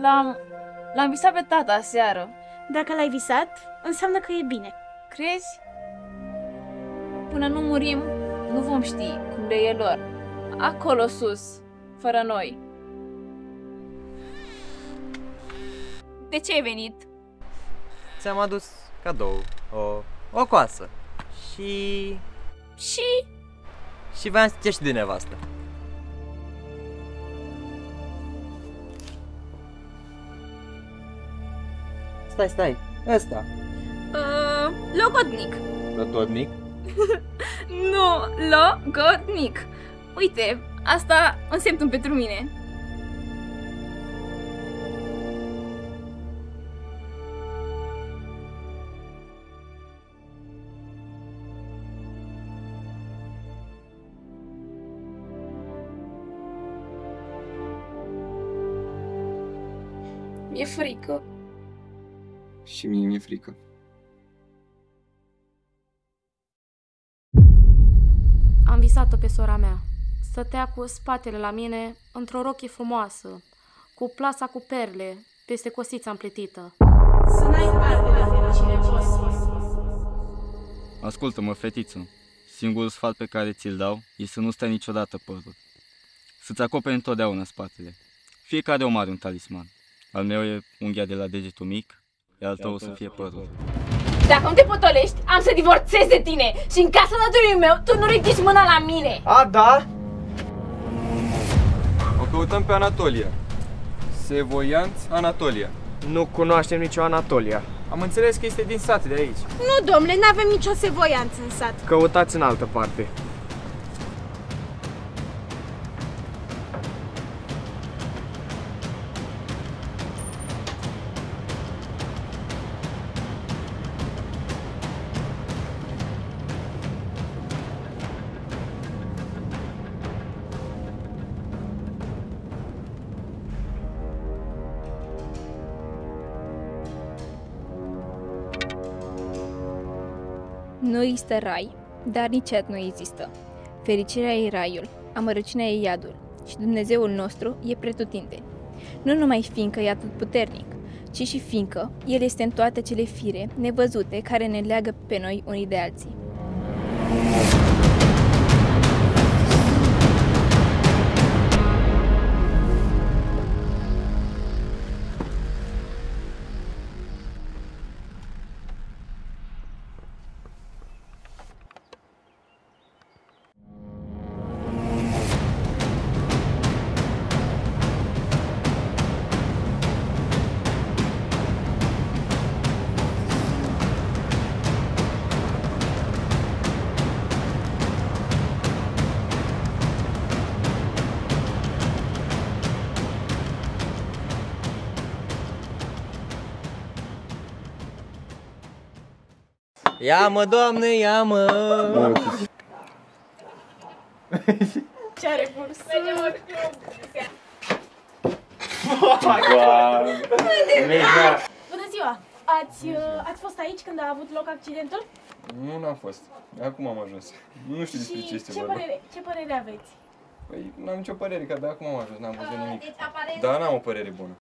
L-am visat pe tata aseară. Dacă l-ai visat, înseamnă că e bine. Crezi? Până nu murim, nu vom ști cum le e lor. Acolo sus, fără noi. De ce ai venit? Ți-am adus cadou, o coasă. Și voiam să te ieși de nevastă. Stai, ăsta. Logodnic. Lotodnic? Nu, logodnic. Uite, asta însemnă pentru mine. Mi-e frică. Și mie mi-e frică. Am visat-o pe sora mea. Stătea cu spatele la mine, într-o rochie frumoasă, cu plasa cu perle, peste cosița împletită. Să n-ai parte la fericire, boss. Ascultă-mă, fetiță. Singurul sfat pe care ți-l dau e să nu stai niciodată părul. Să-ți acoperi întotdeauna spatele. Fiecare om are un talisman. Al meu e unghia de la degetul mic, iar al tău o să fie părul. Dacă nu te potolești, am să divorțez de tine și în casa tatălui meu tu nu ridici mâna la mine. A, da? O căutăm pe Anatolia. Sevoianț Anatolia. Nu cunoaștem nicio Anatolia. Am înțeles că este din sat de aici. Nu, domnule, n-avem nicio sevoianță în sat. Căutați în altă parte. Nu există rai, dar nici iad nu există. Fericirea e raiul, amărăciunea e iadul și Dumnezeul nostru e pretutindeni. Nu numai fiindcă e atât puternic, ci și fiindcă El este în toate cele fire nevăzute care ne leagă pe noi unii de alții. Ia-mă, Doamne, ia-mă! Ce are curs? Bună ziua! Ați fost aici când a avut loc accidentul? Nu, n-am fost. Acum am ajuns. Nu știu despre ce este vorba. Ce părere aveți? Păi, n-am nicio părere, că de acum am ajuns, n-am văzut nimic. Dar n-am o părere bună.